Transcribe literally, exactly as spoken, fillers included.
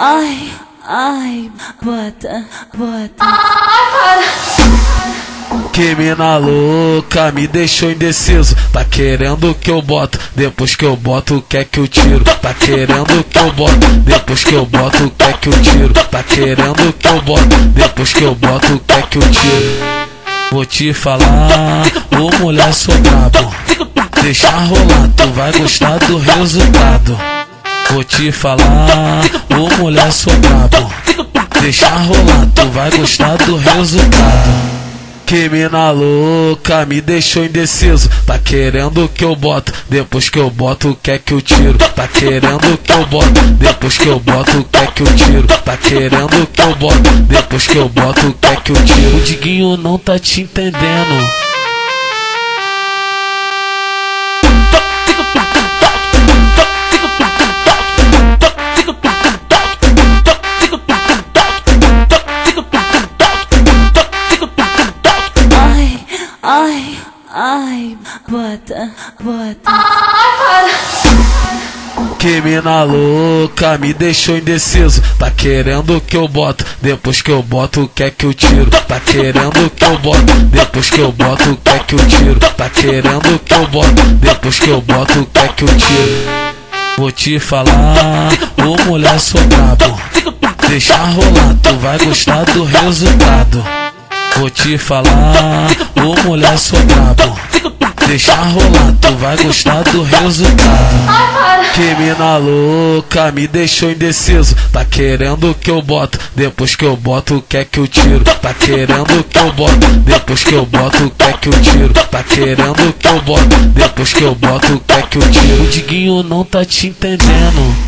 Ai, ai, bota, bota. Que mina louca, me deixou indeciso. Tá querendo que eu boto, depois que eu boto quer que eu tiro. Tá querendo que eu boto, depois que eu boto quer que eu tiro. Tá querendo que eu boto, depois que eu boto quer que eu tiro. Vou te falar, ô mulher sou brabo. Deixa rolar, tu vai gostar do resultado. Vou te falar, ô mulher sou brabo. Deixa rolar, tu vai gostar do resultado. Que mina louca, me deixou indeciso. Tá querendo que eu boto, depois que eu boto quer que eu tiro. Tá querendo que eu boto, depois que eu boto quer que eu tiro. Tá querendo que eu boto, depois que eu boto quer que eu tiro. O Diguinho não tá te entendendo. Ai, ai, bota, bota. Que mina louca, me deixou indeciso. Tá querendo que eu boto, depois que eu boto quer que eu tiro. Tá querendo que eu boto, depois que eu boto quer que eu tiro. Tá querendo que eu boto, depois que eu boto quer que eu tiro. Vou te falar, ô mulher sou brabo. Deixa rolar, tu vai gostar do resultado. Vou te falar, ô mulher sou brabo. Deixa rolar, tu vai gostar do resultado. Que mina louca, me deixou indeciso. Tá querendo que eu boto, depois que eu boto quer que eu tiro. Tá querendo que eu boto, depois que eu boto quer que eu tiro. Tá querendo que eu boto, depois que eu boto quer que eu tiro. O Diguinho não tá te entendendo.